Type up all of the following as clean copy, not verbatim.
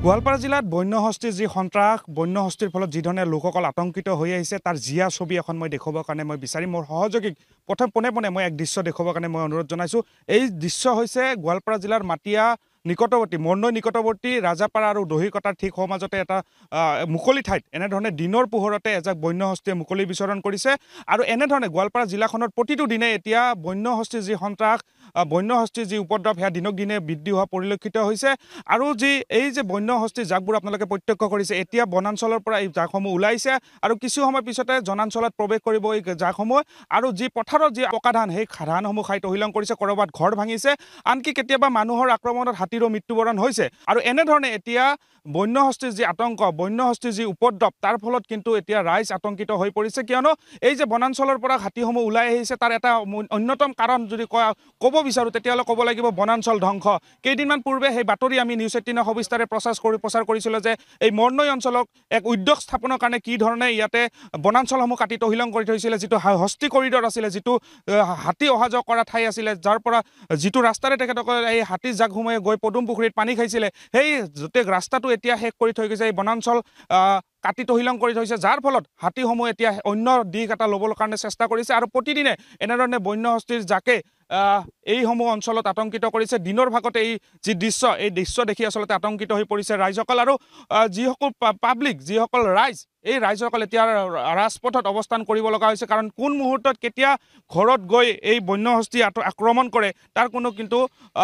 গোৱালপাৰা জিলাত বন্যহস্তীৰ যি সন্ত্ৰাস বন্যহস্তীৰ ফলত যি ধৰণে লোকসকল আতংকিত হৈ আহিছে তাৰ জিয়া ছবি এখন মই দেখুৱাবৰ কাৰণে মই বিচাৰিম মোৰ সহযোগীক পোনে মই এক দৃশ্য দেখুৱাবৰ কাৰণে মই অনুৰোধ জনাইছো এই দৃশ্য হৈছে গোৱালপাৰা জিলাৰ মাটিয়া নিকটৱৰ্তী মৰ্ণৈ নিকটৱৰ্তী ৰাজাপাৰা আৰু দহিকটাৰ ঠিক সমাজতে এটা মুকলি ঠাইত এনেধৰণে দিনৰ পোহৰতে এজাক বন্যহস্তীয়ে মুকলি বিচৰণ কৰিছে আৰু এনেধৰণে গোৱালপাৰা জিলাখনৰ প্ৰতিটো দিনে এতিয়া বন্যহস্তীৰ যি সন্ত্ৰাস বন্যহস্তীৰ যি উপদ্ৰৱ সেয়া দিনক দিনে বৃদ্ধি হোৱা পৰিলক্ষিত হৈছে আৰু এই যে বন্যহস্তীৰ জাকবোৰ আপোনালোকে প্ৰত্যক্ষ কৰিছে এতিয়া বনাঞ্চলৰ পৰা এই জাকসমূহ ওলাইছে আৰু কিছু সময় পিছতে জনাঞ্চলত প্ৰৱেশ কৰিব এই জাকসমূহ আৰু যি পথাৰত যি পকা ধান সেই ধানসমূহ খাই তহিলং কৰিছে কৰবাত ঘৰ ভাঙিছে আনকি কেতিয়াবা মানুহৰ আক্ৰমণত হাতীৰো মৃত্যুবৰণ হৈছে আৰু এনেধৰণে এতিয়া বন্যহস্তীৰ যি আতংক বন্যহস্তীৰ যি উপদ্ৰৱ তাৰ ফলত কিন্তু এতিয়া ৰাইজ আতংকিত হৈ পৰিছে কিয়নো এই যে বনাঞ্চলৰ পৰা হাতীসমূহ ওলাই আহিছে তাৰ এটা অন্যতম কাৰণ যদি ক'ব বিচাৰো তেতিয়ালে ক'ব লাগিব বনাঞ্চল ধ্বংস কেইদিনমান পূৰ্বে সেই বাতৰি আমি নিউজ 18 সবিস্তাৰে প্ৰচাৰ কৰিছিল যে এই মৰ্ণৈ অঞ্চলক এক উদ্যোগ স্থাপনৰ কাৰণে কি ধৰণে ইয়াতে বনাঞ্চলসমূহ কাটি তহিলং কৰি থৈছিল যিটো হস্তি কৰিডৰ আছিল যিটো হাতী অহা যোৱা কৰা ঠাই আছিল যাৰ পৰা যিটো ৰাস্তাৰে তেখেতসকলে এই হাতীৰ জাকসমূহে গৈ পদুম পুখুৰীত পানী খাইছিলে সেই গোটেই ৰাস্তাটো এতিয়া শেষ কৰি থৈ গৈছে এই বনাঞ্চল কাটি তহিলং কৰি থৈছে যাৰ ফলত হাতীসমূহ এতিয়া অন্য দিশ এটা ল'বৰ কাৰণে চেষ্টা কৰিছে আৰু প্ৰতিদিনে এনেধৰণে বন্যহস্তীৰ জাকে এইসমূহ অঞ্চলত আতংকিত কৰিছে দিনৰ ভাগতে এই যি দৃশ্য দেখি আচলতে আতংকিত হৈ পৰিছে ৰাইজসকল আৰু যিসকল পাব্লিক যিসকল ৰাইজ এই ৰাইজসকল এতিয়া ৰাজপথত অৱস্থান কৰিব লগা হৈছে কাৰণ কোন মুহূৰ্তত কেতিয়া ঘৰত গৈ এই বন্যহস্তী আক্ৰমণ কৰে তাৰ কোনো কিন্তু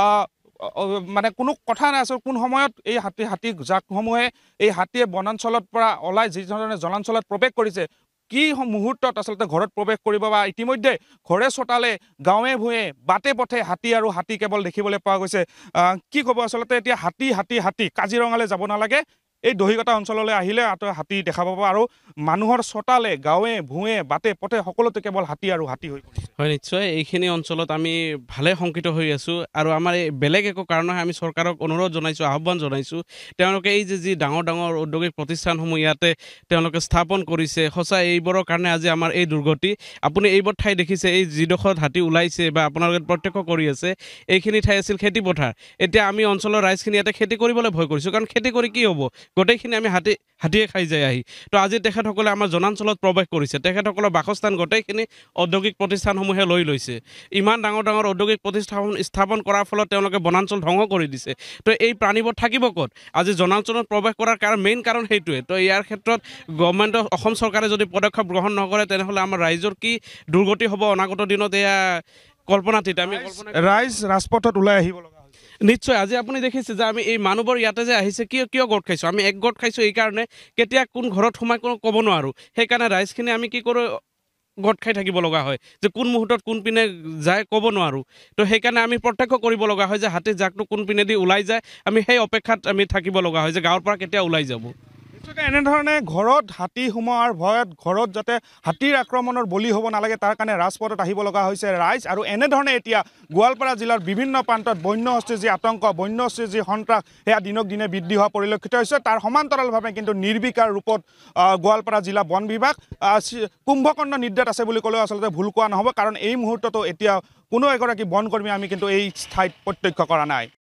মানে কোনো কথা নাই আছে কোন সময়ত এই হাতী জাকসমূহে এই হাতীয়ে বনাঞ্চলত পৰা ওলাই যি ধৰণে জনাঞ্চলত প্ৰৱেশ কৰিছে কি মুহূৰ্তত আচলতে ঘৰত প্ৰৱেশ কৰিব বা ইতিমধ্যে ঘৰে চোতালে গাঁৱে ভূঞে বাটে পথে হাতী কেৱল দেখিবলৈ পোৱা গৈছে কি ক'ব আচলতে এতিয়া হাতী কাজিৰঙালৈ যাব নালাগে এই দহিকটা অঞ্চললৈ আহিলে হাতী দেখা পাব আৰু মানুহৰ চোতালে গাঁৱে ভূঞে বাটে পথে সকলোতে কেৱল হাতী হৈ পৰিছে হয় নিশ্চয় এইখিনি অঞ্চলত আমি ভালে শংকিত হৈ আছো আৰু আমাৰ বেলেগ একো কাৰণে আমি চৰকাৰক অনুৰোধ জনাইছো আহ্বান জনাইছো তেওঁলোকে এই যে ডাঙৰ ঔদ্যোগিক প্ৰতিষ্ঠানসমূহ ইয়াতে তেওঁলোকে স্থাপন কৰিছে সঁচা এইবোৰৰ কাৰণে আজি আমাৰ এই দুৰ্গতি আপুনি এইবোৰ ঠাই দেখিছে এই যিডোখৰত হাতী ওলাইছে বা আপোনালোকে প্ৰত্যক্ষ কৰি আছে এইখিনি ঠাই আছিল খেতি পথাৰ এতিয়া আমি অঞ্চলৰ ৰাইজখিনি ইয়াতে খেতি কৰিবলৈ ভয় কৰিছো কাৰণ খেতি কৰি কি হ'ব গোটেইখিনি আমি হাতীয়ে খাই যায় আহি তো আজি তেখেতসকলে আমাৰ জনাঞ্চলত প্ৰৱেশ কৰিছে তেখেতসকলৰ বাসস্থান গোটেইখিনি ঔদ্যোগিক প্ৰতিষ্ঠানসমূহে লৈ লৈছে ইমান ডাঙৰ ঔদ্যোগিক প্ৰতিষ্ঠান স্থাপন কৰাৰ ফলত তেওঁলোকে বনাঞ্চল ধ্বংস কৰি দিছে তো এই প্ৰাণীবোৰ থাকিব ক'ত আজি জনাঞ্চলত প্ৰৱেশ কৰাৰ মেইন কাৰণ সেইটোৱে তো ইয়াৰ ক্ষেত্ৰত গভৰ্ণমেণ্টৰ অসম চৰকাৰে যদি পদক্ষেপ গ্ৰহণ নকৰে তেনেহ'লে আমাৰ ৰাইজৰ কি দুৰ্গতি হ'ব অনাগত দিনত এয়া কল্পনাতীত আমি ৰাইজ ৰাজপথত ওলাই আহিব লগা নিশ্চয় আজি আপুনি দেখিছে যে আমি এই মানুহবোৰ ইয়াতে যে আহিছে কিয় গোট খাইছোঁ আমি এক গোট খাইছোঁ এইকাৰণে কেতিয়া কোন ঘৰত সোমাই কোনো ক'ব নোৱাৰোঁ সেইকাৰণে ৰাইজখিনি আমি কি কৰোঁ গোট খাই থাকিব লগা হয় যে কোন মুহূৰ্তত কোন পিনে যায় ক'ব নোৱাৰোঁ তো সেইকাৰণে আমি প্ৰত্যক্ষ কৰিব লগা হয় যে হাতীৰ জাকটো কোন পিনেদি ওলাই যায় আমি সেই অপেক্ষাত আমি থাকিব লগা হয় যে গাঁৱৰ পৰা কেতিয়া ওলাই যাব এনেধৰণে ঘৰত হাতী সোমোৱাৰ ভয়ত ঘৰত যাতে হাতীৰ আক্ৰমণৰ বলি হ'ব নালাগে তাৰ কাৰণে ৰাজপথত আহিব লগা হৈছে ৰাইজ আৰু এনেধৰণে এতিয়া গোৱালপাৰা জিলাৰ বিভিন্ন প্ৰান্তত বন্যহস্তীৰ যি আতংক বন্যহস্তীৰ যি সন্ত্ৰাস সেয়া দিনক দিনে বৃদ্ধি হোৱা পৰিলক্ষিত হৈছে তাৰ সমান্তৰালভাৱে কিন্তু নিৰ্বিকাৰ ৰূপত গোৱালপাৰা জিলা বন বিভাগ কুম্ভকৰ্ণ নিদ্ৰাত আছে বুলি ক'লেও আচলতে ভুল কোৱা নহ'ব কাৰণ এই মুহূৰ্ততো এতিয়া কোনো এগৰাকী বনকৰ্মী আমি কিন্তু এই ঠাইত প্ৰত্যক্ষ কৰা নাই